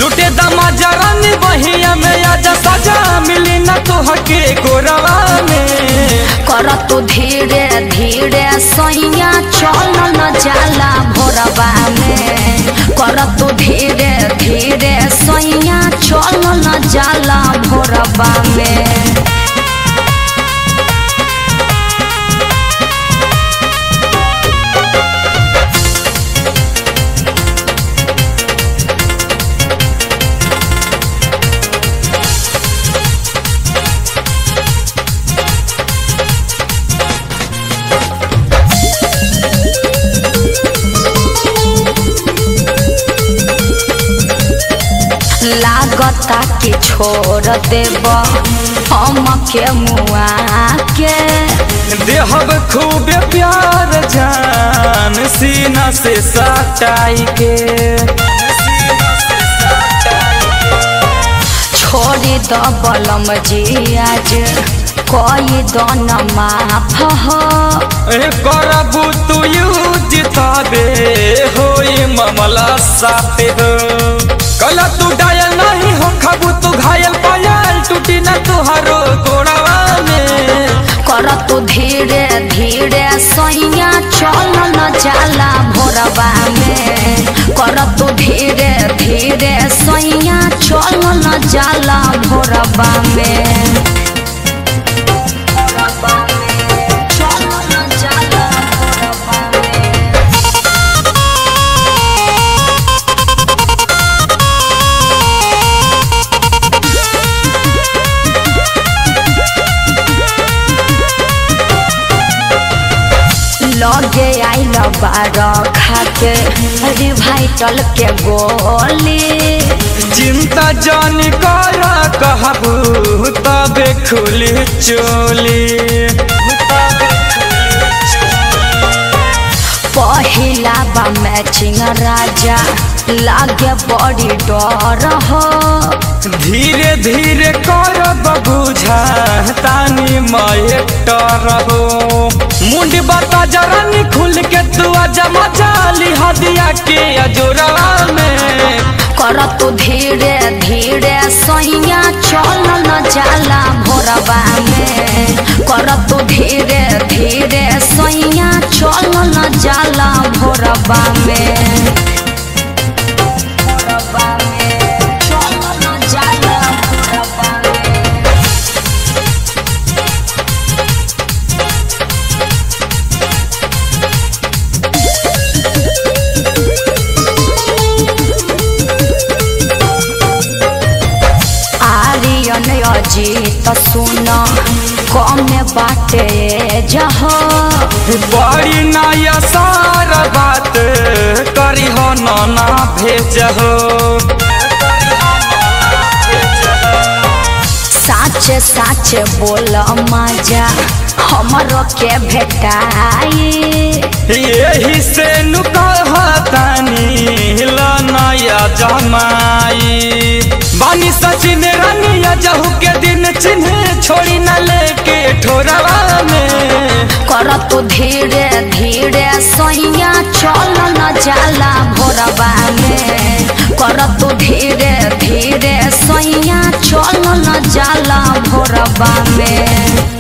लुटे दमा जरानी बहिया में आजा सजा मिली न तो हके गोरवा में कर तो धीरे धीरे सैया चल न जाला भोरवा में कर तो धीरे धीरे सैया चल न जाला भोरवा में। लागता कि छोड़ देब हम के मुआ के देहब खूब प्यार जान सीना से सटाई के छोड़ी द बलम जी आज कोई दन माफ हो करबू तू यूज तबे होई मामला साफे हो कल तू डायल नहीं हो खबू तू घायल पायल टूटी न तुहारो गोड़वा में कर तो धीरे धीरे सैया चल न जाला भोरवा में कर तो धीरे धीरे सैया चल न जाला भोरवा में। लगे आइल बार खाके रिवाइटल के गोली चिंता जान कर कहबू तबे खुली चोली पहिला बा मैचिंग राजा लागे बड़ी डर हो धीरे धीरे कर बुझा तानी मयटर हो मुंडी बता जरानी खुल के तू जमा चाली हदिया के अजोरवा में कर तो धीरे धीरे सैया चल न जाला भोरवा में कर तो धीरे धीरे सैया चल न जाला भोरवा में। अजीत सुन कम बाटे जह बड़ी नया सारा बात करी हो ना भेज हो साच साच बोल मजा हमरो के भेटाई यही से नुकहतानी नया जमाई बानी सचिन रानिया जहू के दिन चिन्ह छोड़ी न लेके ठोरवा में कर तो धीरे धीरे सैया चल न जाला भोरवा में कर तो धीरे धीरे सैया चल न जाला भोरवा में।